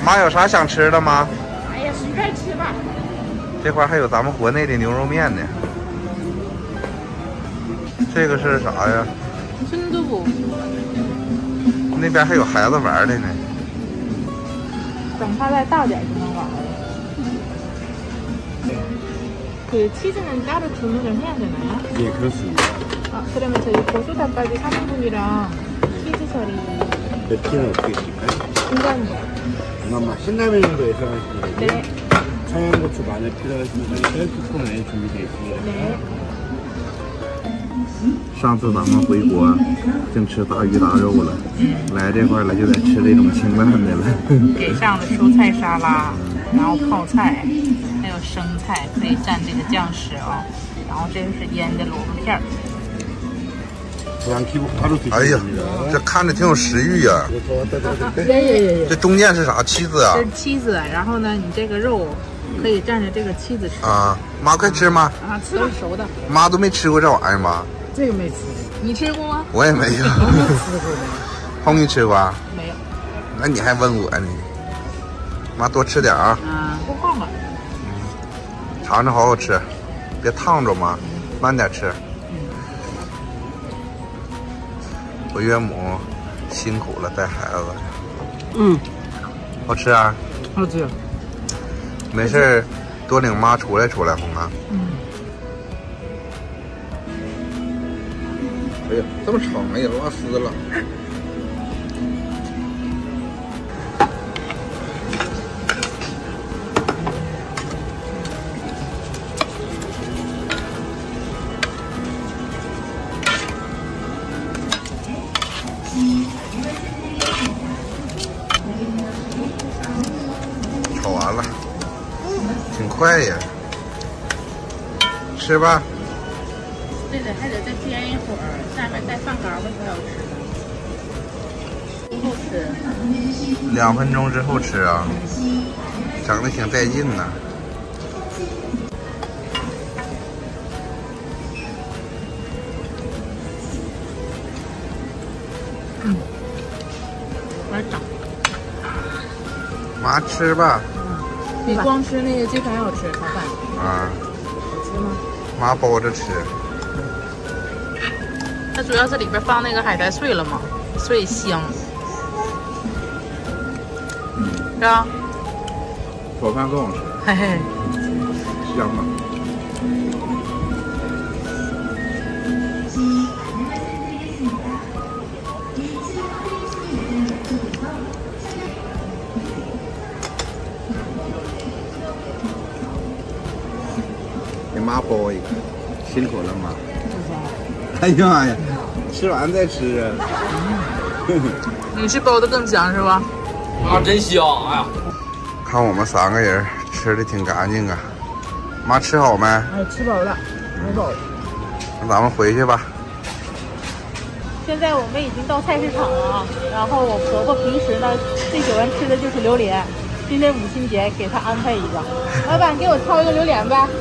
妈有啥想吃的吗？ 哎呀，随便吃吧。 这块还有咱们国内的牛肉面呢。这个是啥呀？ 孙豆腐。 那边还有孩子玩的呢。 等它再大点就能玩了。그 치즈는 따로 주문을 해야 되나요? 예, 그렇습니다. 아, 그러면 저희 고수 닭갈비 3인분이랑 치즈 서리 몇 끼는 어떻게 드릴까요? 중간이요. 잠깐만, 신라면 정도 예상하시면 되고요. 네. 청양고추, 마늘 필요하시면 저희 셀프콘 안에 준비되어 있습니다. 네. 上次咱们回国净吃大鱼大肉了，来这块了就得吃这种清淡的了。 给上了蔬菜沙拉，然后泡菜，还有生菜可以蘸这个酱食啊。然后这个是腌的萝卜片儿。 그냥 기본 바로 드시면 哎呀， 됩니다. 这看着挺有食欲呀、 耶！ 这中间是啥？妻子啊这？是妻子，然后呢，你这个肉可以蘸着这个妻子吃啊，妈快吃吗？ 啊，吃吧，熟的。 妈都没吃过这玩意儿吗？ 这个没吃，你吃过吗？ 我也没有。 吃过的。 红你吃过啊？ 没有。 那你还问我呢？妈多吃点啊。 啊，多放吧。 尝尝好好吃，别烫着嘛，慢点吃。我岳母辛苦了，带孩子。 嗯， 好吃啊。 好吃。 没事儿，多领妈出来出来，红啊。 嗯。 哎呀，这么长呀，拉丝了。炒完了，挺快呀。吃吧。 这个还得再煎一会儿，下面带饭干会才好吃。后吃。 2分钟之后吃啊，整的挺带劲呢。 嗯，我来整。 妈吃吧。 比光吃那个鸡排好吃，炒饭。 啊。 好吃吗？ 妈包着吃。 它主要是里边放那个海苔碎了嘛，所以香，是吧？ 炒饭更好吃， 嘿嘿， 香啊！给妈包一个，辛苦了妈。 哎呀妈呀，吃完再吃啊！ 你是包的更香是吧？ 啊，真香！哎呀， 看我们3个人吃的挺干净啊。妈吃好没？ 哎，吃饱了，吃饱了。 那咱们回去吧。 现在我们已经到菜市场了啊，然后我婆婆平时呢最喜欢吃的就是榴莲，今天母亲节给她安排一个。老板，给我挑一个榴莲呗，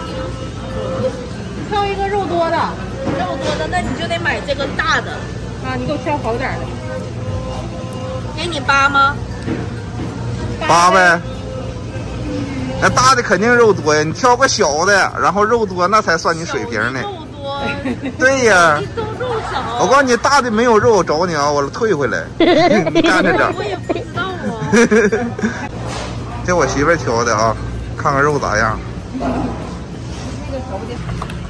挑一个肉多的。 肉多的，那你就得买这个大的啊！你给我挑好点的，给你8吗 8呗。那大的肯定肉多呀，你挑个小的，然后肉多那才算你水平呢。 肉多， 对呀。 都肉少。 我告诉你，大的没有肉，我找你啊，我退回来。你干着整。 我也不知道啊。 这我媳妇挑的啊，看看肉咋样。 那个熟的。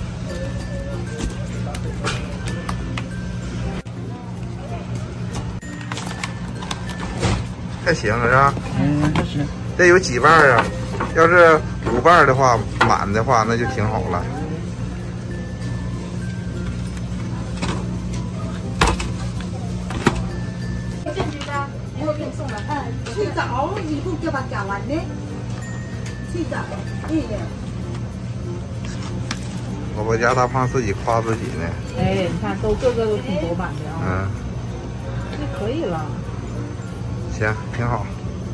还行是吧？ 嗯，还行。 这有几瓣啊？要是5瓣的话，满的话那就挺好了。 以后给你送来。去找以后就把夹完呢。去找，对的。 我家大胖自己夸自己呢。 哎，你看，个个都挺饱满的啊。 嗯。 这可以了。 行，挺好。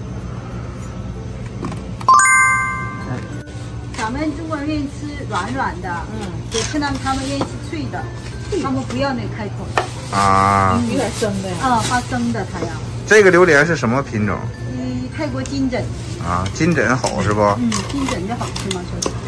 咱们中国人愿意吃软软的，有些人他们愿意吃脆的，他们不要那开口的。 啊。 有点生的呀。 啊，发生的他要。 这个榴莲是什么品种？ 泰国金枕。 啊，金枕好是不？ 嗯，金枕的好吃吗？说的。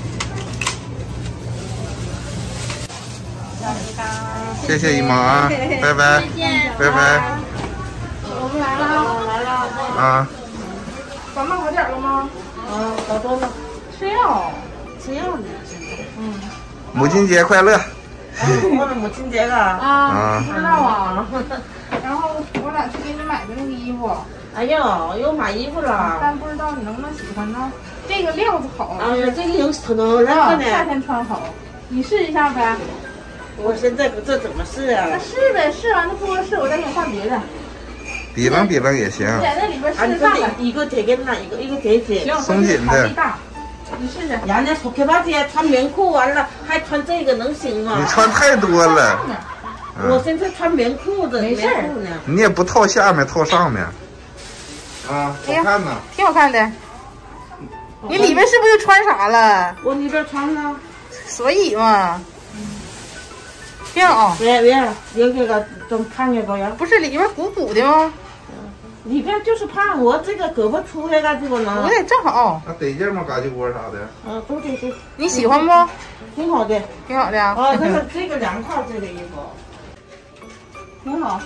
谢谢姨妈啊，拜拜，拜拜。 我们来了， 啊， 咱们好点了吗？ 啊，好多了， 吃药， 吃药呢。 母亲节快乐！ 过了母亲节了。 啊，不知道啊。然后我俩去给你买的那个衣服， 哎呦，又买衣服了。 但不知道你能不能喜欢呢？这个料子好， 哎呀，这个有可能热夏呢。 天穿好，你试一下呗。 我现在这怎么试啊？ 那试呗，试完了不合适，我再给你换别的。 比楞比楞也行。 在那里边试啊， 上来。 一个되겠나？一个给姐。 行， 松紧的。 你试试。 人家说给把姐穿棉裤完了，还穿这个能行吗？ 你穿太多了。 我现在穿棉裤子， 没事呢。 你也不套下面，套上面。啊，好看呢， 挺好看的。你里面是不是又穿啥了？ 我里边穿了。 所以嘛。挺好。 别，有这个좀胖해봐요。 不是里边鼓鼓的吗？ 里边就是胖，我这个胳膊粗해가지고呢。 不对，正好。 那得劲吗？嘎叽锅啥的？ 嗯，都得。 你喜欢不？ 挺好的， 挺好的啊。 哦，这个凉快，这个衣服，挺好，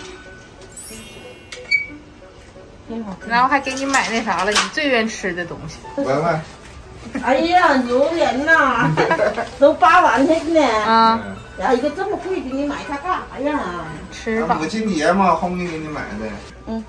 挺好。 然后还给你买那啥了，你最愿吃的东西。 文文。 哎呀，榴莲呐，都8万呢。 啊。 呀，一个这么贵，给你买它干啥呀？ 吃吧。 母亲节嘛，红给你买的。 嗯。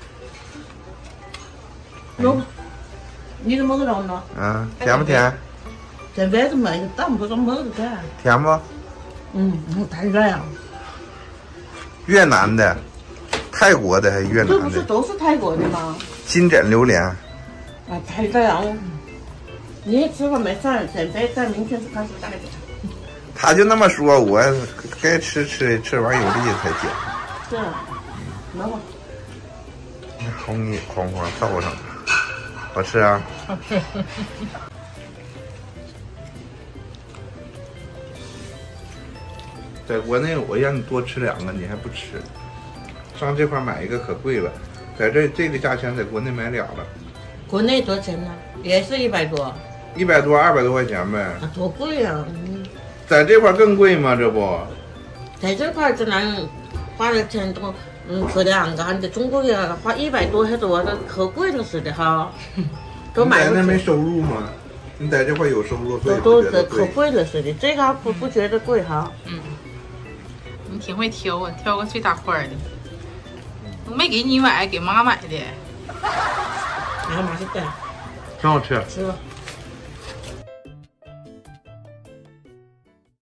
有，你都먹으러 왔나？ 嗯，甜不甜？ 在外头买个蛋不都먹어도 돼。 甜不？ 달달야。 越南的，泰国的还是越南的？ 这不是都是泰国的吗？ 金枕榴莲。 啊，달달야。你吃吧，没事儿，减肥在明天就开始带着。 他就那么说，我该吃完有力才减。 是，能吗？ 红米哐哐倒上，好吃啊！在国内我让你多吃2个，你还不吃，上这块买一个可贵了，在这个价钱在国内买2了。 国内多少钱呢？也是100多。 100多200多块钱呗。 啊，多贵啊！ 在这块更贵吗？这不？ 在这块只能花的钱多，可2个，你在中国呀花100多还多，那可贵了似的哈。都买不起。 你在那没收入吗？你在这块有收入，所以都可贵了似的，这个不觉得贵哈。 嗯。你挺会挑啊，挑个最大块的。我没给你买，给妈买的。 妈妈是的。 挺好吃。 吃吧。